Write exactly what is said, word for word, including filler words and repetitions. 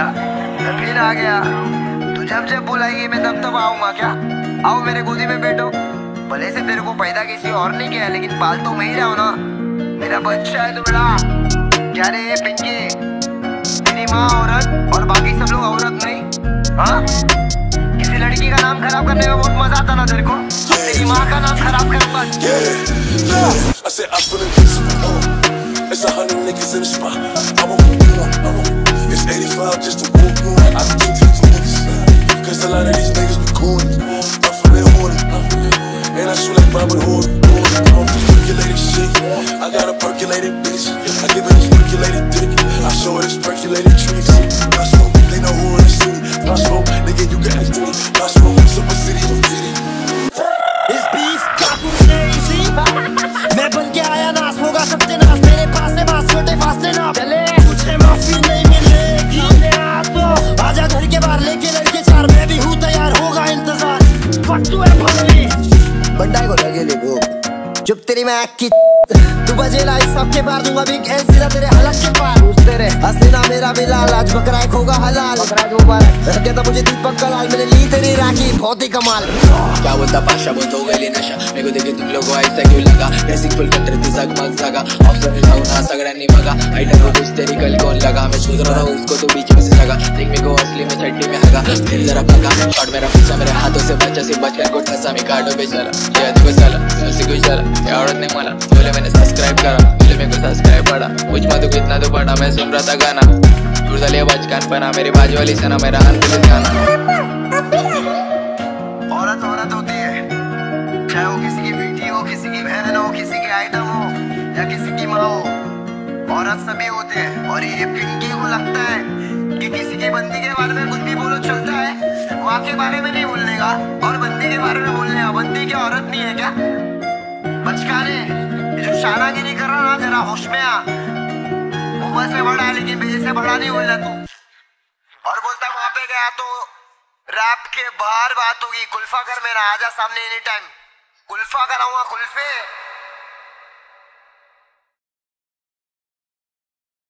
बेटा, मैं फिर आ गया। तू जब जब बुलाएगी मैं तब तब आऊंगा। क्या आओ मेरे गोदी में बैठो। भले से तेरे को पैदा किसी और नहीं किया, लेकिन पाल तो मैं ही रहा हूं ना। मेरा बच्चा है तू बेटा। क्या रे पिंकी, तेरी माँ औरत और बाकी सब लोग औरत नहीं? हाँ, किसी लड़की का नाम खराब करने में बहुत मजा आता ना तेरे को। तेरी माँ का नाम खराब करूंगा। It's a hundred niggas in the spot. I won't keep it on, I won't. It's eighty-five just to walk on. I can take some niggas, cause a lot of these niggas be corny. I'm from that horny, and I shoot like Robert Hood. I'm off this percolated shit. I got a percolated bitch. I give it a percolated dick. I show her this percolated tricks. I smoke, they know who in the city. I smoke, nigga, you can act me. I smoke, super city of city. इस beef का कुछ नहीं सी। मैं बन के आया नाश होगा सत्यानाश। मेरे पास है बात छोटे फासले ना चले। मुझे माफी नहीं मिलेगी। आजा घर के बाहर लेके लड़के चार, मैं भी हूँ तैयार, होगा इंतजार। फट्टू है भोली बंडाई को लगे ले वो चुप तेरी मैं की। तू बजे लाई सबके पार दूंगा बिग एल सीधा तेरे हलक के पार। तेरे असली ना मेरा बिलाल, आज बकरा एक होगा हलाल। कहता मुझे दीपक कलाल, मैंने ली तेरी राखी बहुत ही कमाल। क्या बोलता पाशा बहुत हो गई नशा, मेरे को देखे तुम लोगों ऐसा क्यों लगा? ड्रेसिंग फुल कंट्री थी जगमग जगा, ऑप्शन में जाऊँ ना सगड़्यांनी मगा। आइटम को कुछ तेरी कल कौन लगा, मैं सोच रहा हूँ उसको तो बीच में से जगा। देख मेरे को असली में छट्टी में हगा, फिर जरा पका शॉट मेरा पीछा मेरे हाथों से बचा से बचकर को ठसा मी काटो बेचारा। ये देखो साला तुझसे कुछ साला ये औरत नहीं मला, बोले मैंने सब्सक्राइब करा, बोले मेरे को सब्सक्राइब पड़ा। मुझ में तो कितना तो पड़ा, मैं सुन रहा था गाना जुड़ लिया बचकान पना, मेरी बाजू वाली सना मेरा अनपुलिस गाना। औरत औरत होती है, चाहे वो किसी की बेटी हो, किसी की बहन हो, किसी की आइटम हो या किसी की माँ हो। औरत सभी होते हैं। और ये पिंकी को लगता है कि किसी की बंदी के बारे में कुछ भी बोलो चलता है, माँ के बारे में नहीं बोलने का और बंदी के बारे में बोलने का। बंदी क्या औरत नहीं है क्या? बचकाने जो शानागिरी कर रहा ना, जरा होश में आ। मुंह से बड़ा है लेकिन बेजे से बड़ा नहीं बोलना तू। और बोलता वहां पे गया तो रैप के बाहर बात होगी। कुल्फा कर मेरा, आजा सामने एनी टाइम। कुल्फा कराऊंगा कुल्फे।